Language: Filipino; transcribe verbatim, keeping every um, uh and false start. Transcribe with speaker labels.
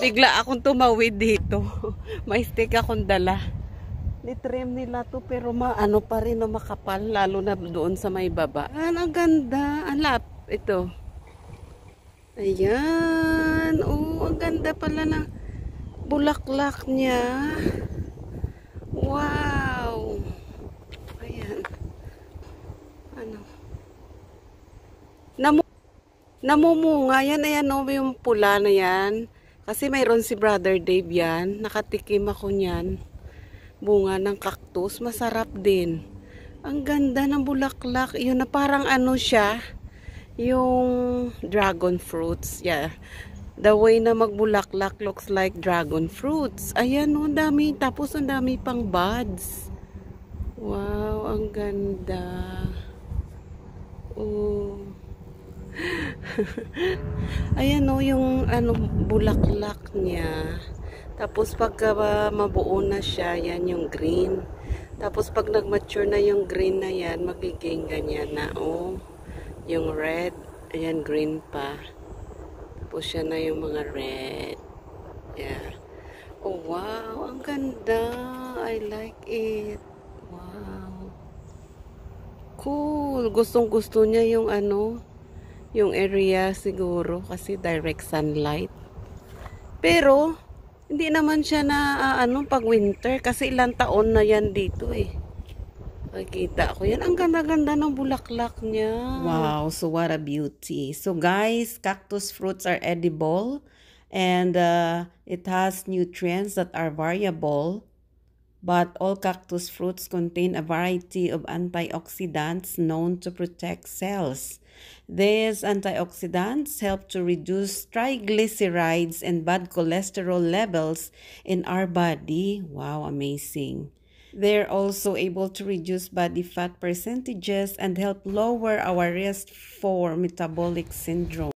Speaker 1: Bigla akong tumawid dito. May stick akong dala. Nitrim nila to pero maano pa rin na makapal. Lalo na doon sa may baba. Ayan, ang ganda. Ang lap. Ito. Ayan. Oh, ang ganda pala ng bulaklak niya. Wow. Ayan. Ano. Namu namumunga yan. Ayan o, yung pula na yan. Kasi mayroon si Brother Dave yan. Nakatikim ako niyan. Bunga ng cactus. Masarap din. Ang ganda ng bulaklak. Yun na parang ano siya. Yung dragon fruits. Yeah. The way na magbulaklak looks like dragon fruits. Ayan o, ang dami. Tapos ang dami pang buds. Wow, ang ganda. Oh. Ayan o, yung ano, bulaklak niya. Tapos pagka uh, mabuo na siya, yan yung green. Tapos pag nag-mature na yung green na yan, magiging ganyan na o. Yung red, ayan green pa. Tapos siya na yung mga red. Yeah. Oh wow, ang ganda. I like it. Wow. Cool. Gustong gusto niya yung ano, yung area siguro kasi direct sunlight. Pero hindi naman siya na uh, ano pag winter kasi ilang taon na yan dito eh. Nakikita ko yan. Ang ganda-ganda ng bulaklak niya. Wow, so what a beauty. So guys, cactus fruits are edible and uh, it has nutrients that are variable. But all cactus fruits contain a variety of antioxidants known to protect cells. These antioxidants help to reduce triglycerides and bad cholesterol levels in our body. Wow, amazing. They're also able to reduce body fat percentages and help lower our risk for metabolic syndrome.